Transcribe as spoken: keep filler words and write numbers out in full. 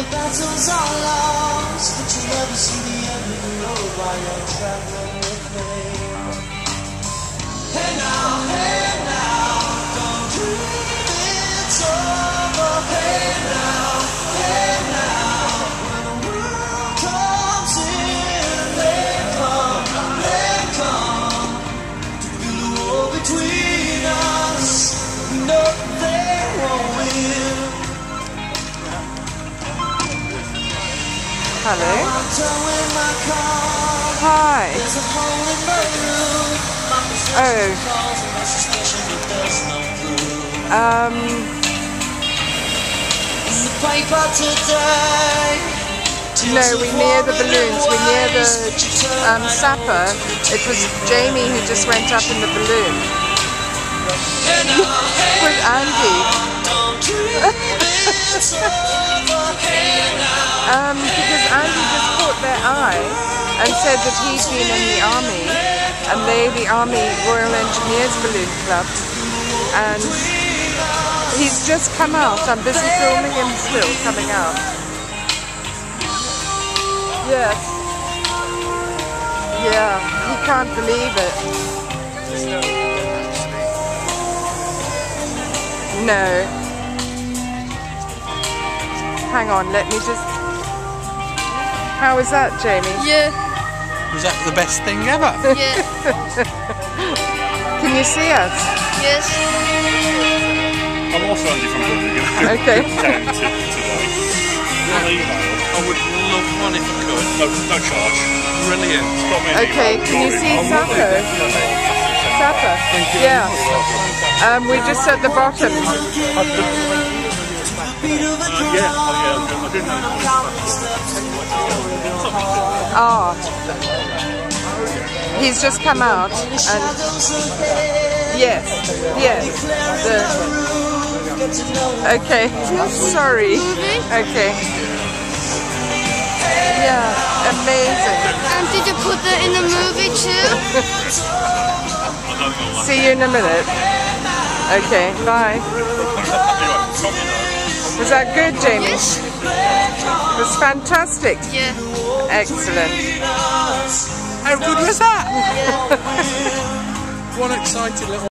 the battles are lost, but you never see the end of the road while you're traveling with me. Hey now, hey now, don't dream it's over. Hey now, hey now, when the world comes in, they come, they come to build a wall between us. We know they won't win. Hello. Hi. Oh. Um. No, we're near the balloons. We're near the um, sapper. It was Jamie who just went up in the balloon with Andy. Um, because Andy just caught their eye and said that he'd been in the army, and they the Army Royal Engineers Balloon Club, and he's just come out. I'm busy filming him still coming out. Yes. Yeah, he can't believe it. No. Hang on, let me just... How was that, Jamie? Yeah. Was that the best thing ever? Yeah. Can you see us? Yes. I'm also Andy from Birmingham. Okay. Down to today. One email. I would love one if I could. No, no charge. Brilliant. Drop me an Okay, email. can you see Sapper? Sapper? Yeah. Um, we're just at the bottom. Uh, yeah, oh yeah, I didn't know. Ah. He's just come out and... Yes, yes. The... Okay, sorry. Okay. Yeah, amazing. And did you put that in the movie too? See you in a minute. Okay, bye. Was that good, Jamie? Yes. It was fantastic. Yeah. Excellent. How good was that? Yeah. One excited little